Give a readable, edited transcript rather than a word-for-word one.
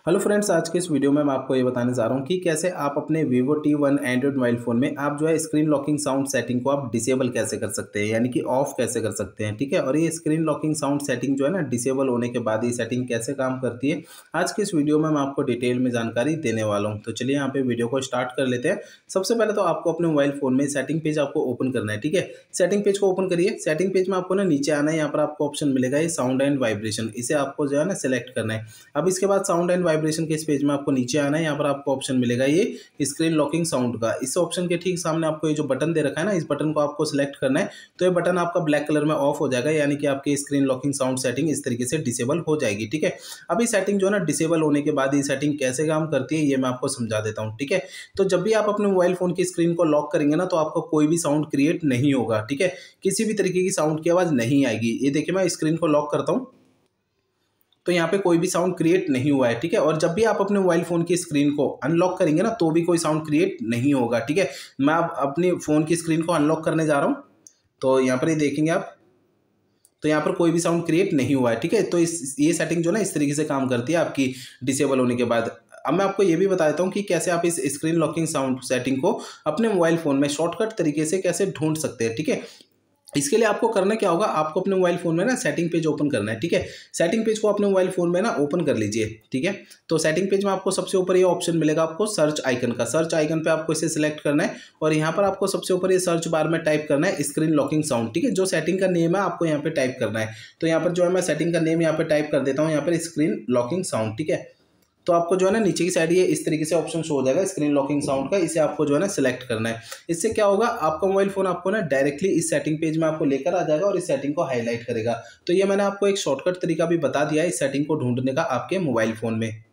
Hello friends, आज के इस वीडियो में मैं आपको ये बताने जा रहा हूँ कि कैसे आप अपने Vivo T1 Android mobile phone में आप जो है स्क्रीन लॉकिंग साउंड सेटिंग को आप डिसेबल कैसे कर सकते हैं, यानी कि ऑफ कैसे कर सकते हैं। ठीक है, और ये स्क्रीन लॉकिंग साउंड सेटिंग जो है ना, डिसेबल होने के बाद ये सेटिंग कैसे काम करती है, आज के इस वीडियो में मैं आपको डिटेल में जानकारी देने वाला हूँ। तो चलिए यहाँ पे वीडियो को स्टार्ट कर लेते हैं। सबसे पहले तो आपको अपने मोबाइल फ़ोन में सेटिंग पेज आपको ओपन करना है। ठीक है, सेटिंग पेज को ओपन करिए। सेटिंग पेज में आपको ना नीचे आना है, यहाँ पर आपको ऑप्शन मिलेगा ये साउंड एंड वाइब्रेशन, इसे आपको जो है ना सिलेक्ट करना है। अब इसके बाद साउंड एंड वाइब्रेशन के इस पेज में आपको नीचे आना है, यहाँ पर आपको ऑप्शन मिलेगा ये स्क्रीन लॉकिंग साउंड का। इस ऑप्शन के ठीक सामने आपको ये जो बटन दे रखा है ना, इस बटन को आपको सिलेक्ट करना है। तो ये बटन आपका ब्लैक कलर में ऑफ हो जाएगा, यानी कि आपकी स्क्रीन लॉकिंग साउंड सेटिंग इस तरीके से डिसेबल हो जाएगी। ठीक है, अभी सेटिंग जो है ना डिसेबल होने के बाद ये सेटिंग कैसे काम करती है ये मैं आपको समझा देता हूँ। ठीक है, तो जब भी आप अपने मोबाइल फोन की स्क्रीन को लॉक करेंगे ना, तो आपको कोई भी साउंड क्रिएट नहीं होगा। ठीक है, किसी भी तरीके की साउंड की आवाज नहीं आएगी। ये देखिए, मैं स्क्रीन को लॉक करता हूँ तो यहाँ पे कोई भी साउंड क्रिएट नहीं हुआ है। ठीक है, और जब भी आप अपने मोबाइल फोन की स्क्रीन को अनलॉक करेंगे ना, तो भी कोई साउंड क्रिएट नहीं होगा। ठीक है, मैं अब अपनी फोन की स्क्रीन को अनलॉक करने जा रहा हूँ, तो यहाँ पर ये देखेंगे आप, तो यहाँ पर कोई भी साउंड क्रिएट नहीं हुआ है। ठीक है, तो ये सेटिंग जो ना इस तरीके से काम करती है आपकी डिसेबल होने के बाद। अब मैं आपको ये भी बता देता हूँ कि कैसे आप इस स्क्रीन लॉकिंग साउंड सेटिंग को अपने मोबाइल फोन में शॉर्टकट तरीके से कैसे ढूंढ सकते हैं। ठीक है, इसके लिए आपको करना क्या होगा, आपको अपने मोबाइल फोन में ना सेटिंग पेज ओपन करना है। ठीक है, सेटिंग पेज को अपने मोबाइल फोन में ना ओपन कर लीजिए। ठीक है, तो सेटिंग पेज में आपको सबसे ऊपर ये ऑप्शन मिलेगा आपको सर्च आइकन का। सर्च आइकन पे आपको इसे सिलेक्ट करना है और यहाँ पर आपको सबसे ऊपर ये सर्च बार में टाइप करना है स्क्रीन लॉकिंग साउंड। ठीक है, जो सेटिंग का नेम है आपको यहाँ पे टाइप करना है। तो यहाँ पर जो है मैं सेटिंग का नेम यहाँ पे टाइप कर देता हूँ, यहाँ पर स्क्रीन लॉकिंग साउंड। ठीक है, तो आपको जो है ना नीचे की साइड ये इस तरीके से ऑप्शन शो हो जाएगा स्क्रीन लॉकिंग साउंड का, इसे आपको जो है ना सिलेक्ट करना है। इससे क्या होगा, आपका मोबाइल फोन आपको ना डायरेक्टली इस सेटिंग पेज में आपको लेकर आ जाएगा और इस सेटिंग को हाईलाइट करेगा। तो ये मैंने आपको एक शॉर्टकट तरीका भी बता दिया है इस सेटिंग को ढूंढने का आपके मोबाइल फोन में।